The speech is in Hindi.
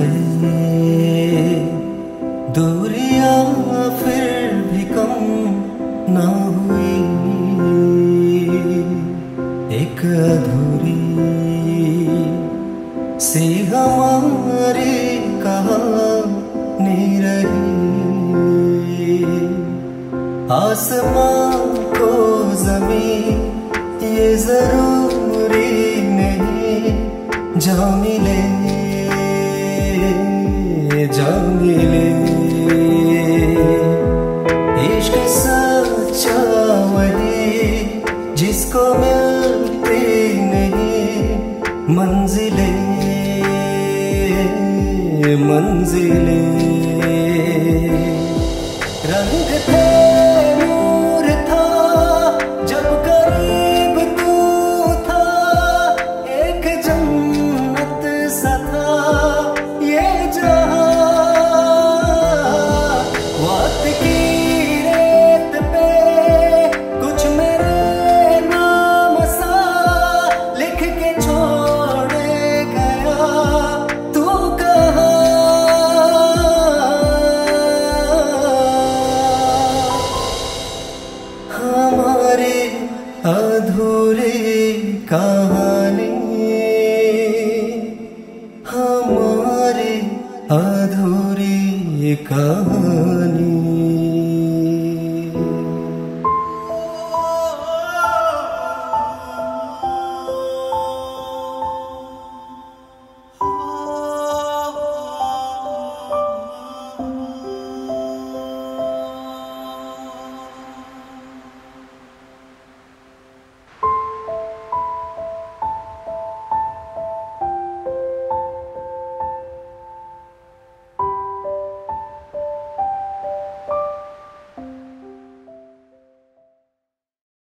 गए, दूरियां फिर भी कम ना हुई। एक अधूरी सी हमारी कहानी रही। आसमां को ज़मीं ये जरूरी नहीं, जा मिले जा मिले। इश्क सच्चा वही जिसको मिलती नहीं मंजिलें मंजिलें। रंग थे नूर था जब करीब तू था, एक जन्नत सा था ये जहां। वक्त की रेत पे कुछ मेरे नाम सा लिख के छोड़ गया, तू कहाँ। हमारी अधूरी कहानी, हमारी अधूरी कहानी।